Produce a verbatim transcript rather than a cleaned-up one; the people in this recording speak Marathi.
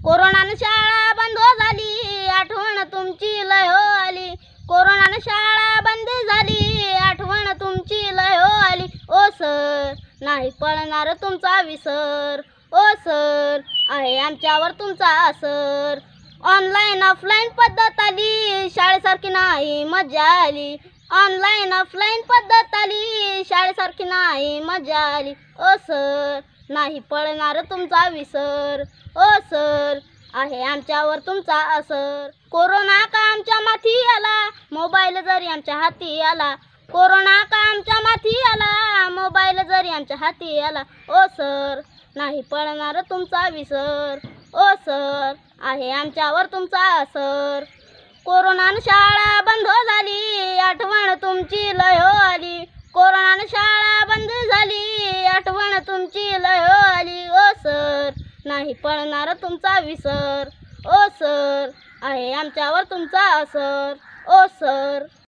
कोरोनानं शाळा बंद झाली, आठवण तुमची लय हो आली. कोरोनानं शाळा बंद झाली, आठवण तुमची लय हो आली. ओ सर, नाही पळणार तुमचा विसर. ओ सर, आहे आमच्यावर तुमचा असर. ऑनलाईन ऑफलाईन पद्धत आली, शाळेसारखी नाही मजा आली. ऑनलाईन ऑफलाईन पद्धत आली, शाळेसारखी नाही मजा आली. ओ सर, नाही पळणार तुमचा विसर. ओ सर, आहे आमच्यावर तुमचा असर. कोरोना का आमच्या माथी आला, मोबाईल जरी आमच्या हाती आला. कोरोना का आमच्या माथी आला, मोबाईल जरी आमच्या हाती आला. ओ सर, नाही पळणार तुमचा विसर. ओ सर, आहे आमच्यावर तुमचा असर. कोरोनानं शाळा बंद झाली, आठवण तुमची लय हो आली. कोरोनानं शाळा बंद झाली, आठवण तुमची लय हो आली. ओ सर, नाही पळणार तुमचा विसर. ओ सर, आहे आमच्यावर तुमचा असर. ओ सर.